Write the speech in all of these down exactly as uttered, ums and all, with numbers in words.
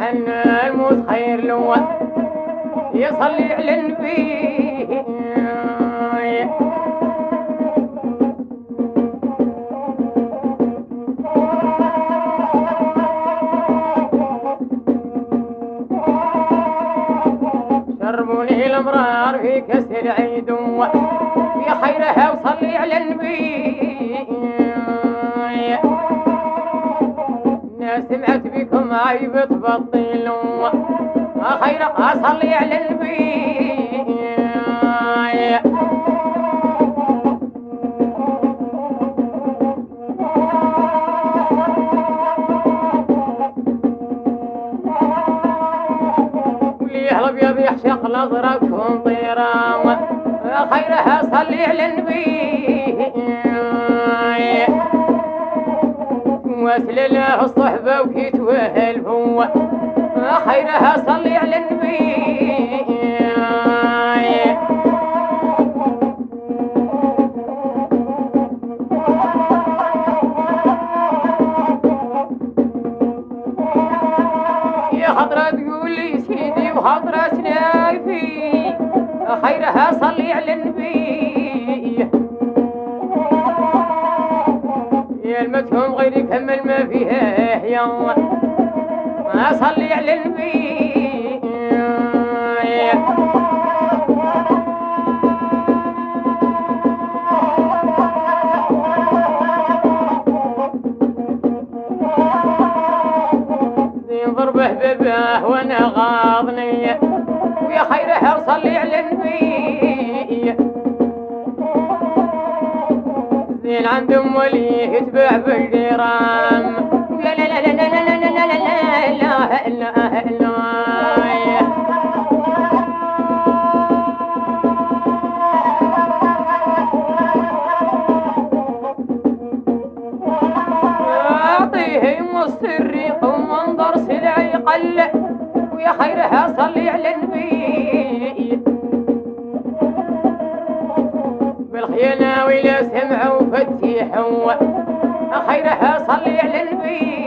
أن الموت خير له يصلي على النبي. شربوني الأمرار في كاس العيد في خيرها وصلي على النبي. الناس سمعت بكم عيب تبطلوا خير أصلي على النبي. وليه الأبيض يحشق نظركم طيران خيرها صلي على النبي. واسل له الصحبة وكيتوهلفوا خيرها صلي على النبي. يا خضرة تقولي سيدي وخضرة نايفي خيرها صلي على النبي. يا المتهم غير يكمل ما فيها يا ما صلي على النبي. زين ضربه بباه وانا غاضني ويا خيرها وصلي على النبي. زين عندهم ولي يتباع بالدرام لا لا لا لا لا لا لا لا لا لا لا لا. أعطيه مصري قوم انظر سلعي قل ويا خيرها صلي على النبي. بالخيانة ولا سمعوا فتيحوا خيرها صلي على النبي.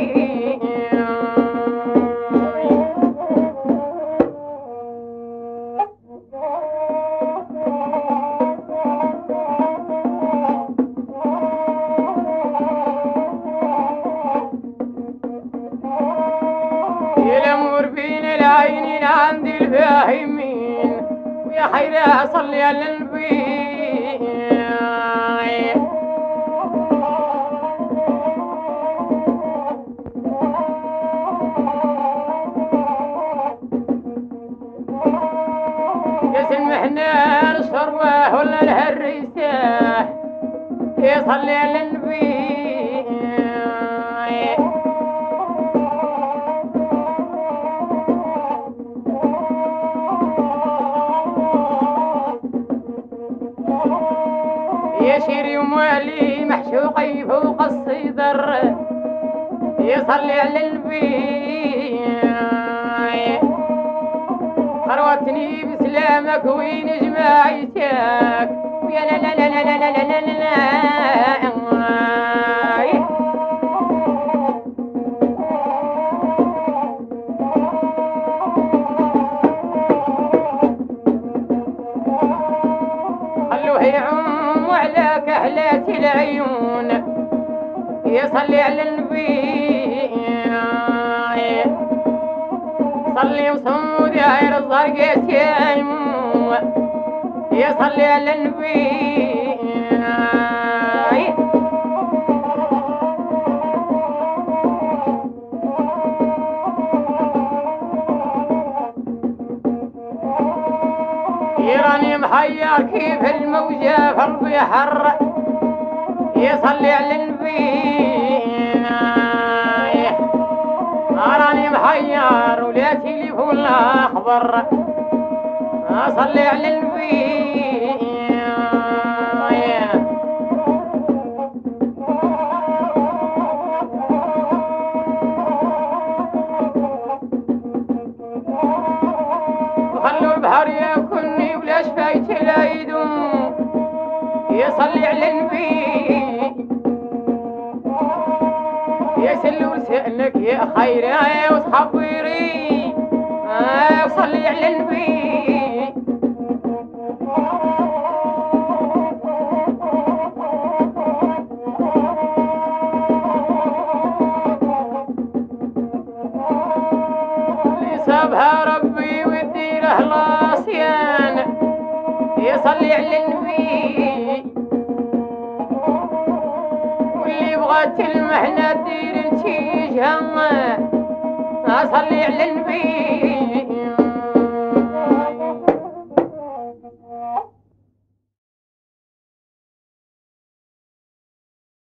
يا الأمور بين العينين عند الفاهمين ويا خيرها صلي على النبي. سمحنا الشروه ولا الهريسه يصلي على النبي. يا شيري ومالي محشوقي فوق الصدر يصلي على النبي. خروتني بسلامك وين جماعتك ويا لا لا لا لا لا لا لا لا لا. خلوه يعم على كحلات العيون يصلي على النبي. صلي وصمود يا عير الزرقاء يمو يصلي على النبي. يراني محير كيف الموجة في البحر يصلي على النبي. أراني محير ولا تليفون لا أخبر أصلي على النبي. وخلوا البحر ياكلني ولا شفايت العيدون يصلي على النبي. يسلوا منك يا خيري وتخبري وصلي على النبي. اللي صابها ربي ويديره العصيان يصلي على النبي. واللي بغات المحنة دير انتيجها صلي على النبي.